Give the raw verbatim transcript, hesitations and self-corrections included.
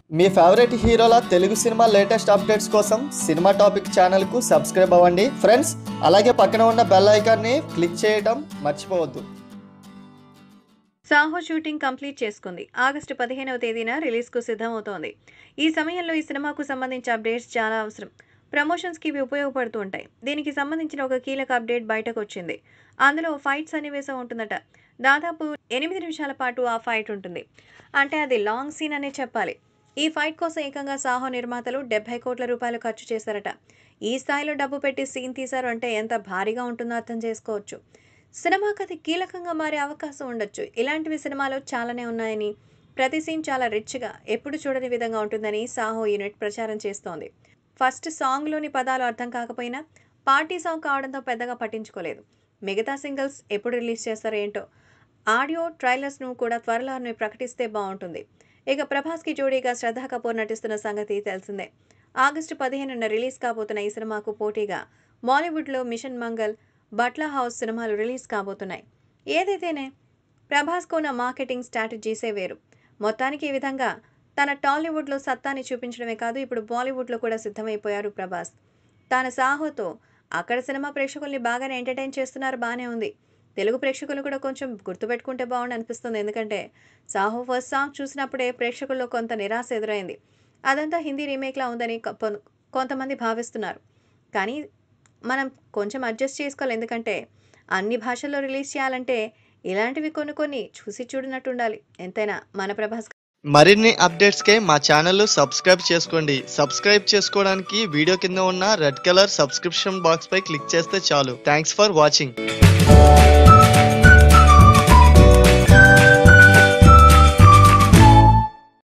మీ favourite హీరోల Telugu cinema latest updates కోసం cinema topic ఛానల్కు సబ్స్క్రైబ్ అవ్వండి ఫ్రెండ్స్. అలాగే పక్కన ఉన్న బెల్ ఐకాన్ని క్లిక్ చేయడం మర్చిపోవద్దు. సాహో షూటింగ్ కంప్లీట్ చేసుకుంది. ఆగస్టు పదిహేనవ తేదీన రిలీజ్కు సిద్ధమవుతోంది. ఈ సమయంలో ఈ సినిమాకు సంబంధించిన అప్డేట్స్ చాలా అవసరం. ప్రమోషన్స్కి ఇవి ఉపయోగపడుతూ ఉంటాయి. దీనికి సంబంధించిన ఒక కీలక అప్డేట్ బయటకు వచ్చింది. అందులో ఫైట్ సన్నివేశం ఉంటుందట. దాదాపు ఎనిమిది నిమిషాల పాటు ఆ ఫైట్ ఉంటుంది. అంటే అది లాంగ్ సీన్ అనే చెప్పాలి. ఈ ఫైట్ కోసం ఏకంగా సాహో నిర్మాతలు డెబ్బై కోట్ల రూపాయలు ఖర్చు చేశారట. ఈ స్థాయిలో డబ్బు పెట్టి సీన్ తీశారు అంటే ఎంత భారీగా ఉంటుందో అర్థం చేసుకోవచ్చు. సినిమా కథ కీలకంగా మారే అవకాశం ఉండొచ్చు. ఇలాంటివి సినిమాలో చాలానే ఉన్నాయని, ప్రతి సీన్ చాలా రిచ్గా, ఎప్పుడు చూడని విధంగా ఉంటుందని సాహో యూనిట్ ప్రచారం చేస్తోంది. ఫస్ట్ సాంగ్లోని పదాలు అర్థం కాకపోయినా పార్టీ సాంగ్ కావడంతో పెద్దగా పట్టించుకోలేదు. మిగతా సింగిల్స్ ఎప్పుడు రిలీజ్ చేస్తారో ఏంటో. ఆడియో ట్రైలర్స్ను కూడా త్వరలోనే ప్రకటిస్తే బాగుంటుంది. ఇక ప్రభాస్కి జోడీగా శ్రద్ధా కపూర్ నటిస్తున్న సంగతి తెలిసిందే. ఆగస్టు పదిహేనున రిలీజ్ కాబోతున్న ఈ సినిమాకు పోటీగా బాలీవుడ్లో మిషన్ మంగల్, బట్లా హౌస్ సినిమాలు రిలీజ్ కాబోతున్నాయి. ఏదైతేనే ప్రభాస్కు ఉన్న మార్కెటింగ్ స్ట్రాటజీసే వేరు. మొత్తానికి ఈ విధంగా తన టాలీవుడ్లో సత్తాని చూపించడమే కాదు, ఇప్పుడు బాలీవుడ్లో కూడా సిద్ధమైపోయారు ప్రభాస్. తన సాహోతో అక్కడ సినిమా ప్రేక్షకుల్ని బాగానే ఎంటర్టైన్ చేస్తున్నారు, బాగానే ఉంది. తెలుగు ప్రేక్షకులు కూడా కొంచెం గుర్తుపెట్టుకుంటే బాగుండి అనిపిస్తుంది. ఎందుకంటే సాహో ఫస్ట్ సాంగ్ చూసినప్పుడే ప్రేక్షకుల్లో కొంత నిరాశ ఎదురైంది. అదంతా హిందీ రీమేక్లా ఉందని కొంతమంది భావిస్తున్నారు. కానీ మనం కొంచెం అడ్జస్ట్ చేసుకోవాలి. ఎందుకంటే అన్ని భాషల్లో రిలీజ్ చేయాలంటే ఇలాంటివి కొన్ని కొన్ని చూసి చూడనట్టు ఉండాలి. ఎంతైనా మన ప్రభాస్. మరిన్ని అప్డేట్స్కే మా ఛానల్ సబ్స్క్రైబ్ చేసుకోండి. సబ్స్క్రైబ్ చేసుకోవడానికి వీడియో కింద ఉన్న రెడ్ కలర్ సబ్స్క్రిప్షన్ బాక్స్ పై క్లిక్ చేస్తే చాలు. Thanks for watching.